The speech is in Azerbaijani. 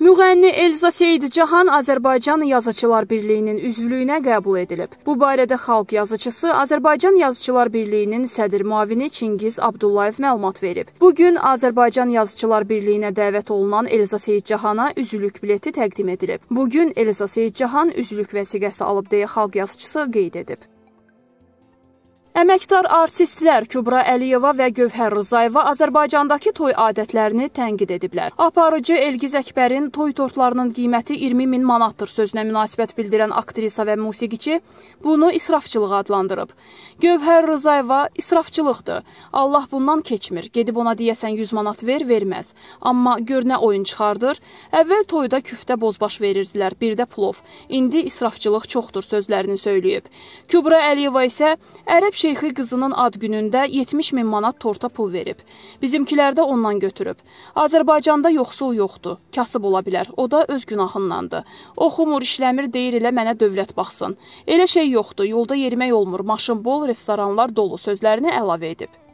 Müğənni Elza Seyidcahan Azərbaycan Yazıçılar Birliyinin üzvlüyünə qəbul edilib. Bu barədə Xalq yazıçısı Azərbaycan Yazıçılar Birliyinin sədr müavini Çingiz Abdullayev məlumat verib. Bugün Azərbaycan Yazıçılar Birliyinə dəvət olunan Elza Seyidcahana üzvlük bileti təqdim edilib. Bugün Elza Seyidcahan üzvlük vəsiqəsi alıb deyə Xalq yazıçısı qeyd edib. Əməkdar artistlər Kübra Əliyeva və Gövhər Rızayeva Azərbaycandakı toy adətlərini tənqid ediblər. Aparıcı Elgiz Əkbərin toy tortlarının qiyməti 20 min manatdır sözünə münasibət bildirən aktrisa və musiqiçi bunu israfçılıq adlandırıb. Gövhər Rızayeva israfçılıqdır. Allah bundan keçmir. Gedib ona deyəsən 100 manat verməz. Amma gör nə oyun çıxardır. Əvvəl toyda küftə bozbaş verirdilər, bir də plov. İndi israfçılıq çoxdur sözlərini söyləyib. Kübra Əliyeva isə ərəb şeyxi qızının ad günündə 70 min manat torta pul verib. Bizimkilər də ondan götürüb. Azərbaycanda yoxsul yoxdur, kasıb ola bilər. O da öz günahındandır. Oxumur, işləmir, deyir elə mənə dövlət baxsın. Elə şey yoxdur, yolda yerimək olmur, maşın bol, restoranlar dolu sözlərini əlavə edib.